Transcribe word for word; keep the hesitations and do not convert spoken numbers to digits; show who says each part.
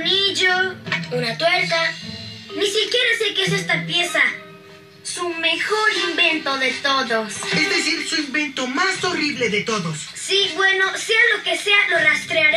Speaker 1: tornillo, una tuerca. Ni siquiera sé qué es esta pieza. Su mejor invento de todos.
Speaker 2: Es decir, su invento más horrible de todos.
Speaker 1: Sí, bueno, sea lo que sea, lo rastrearé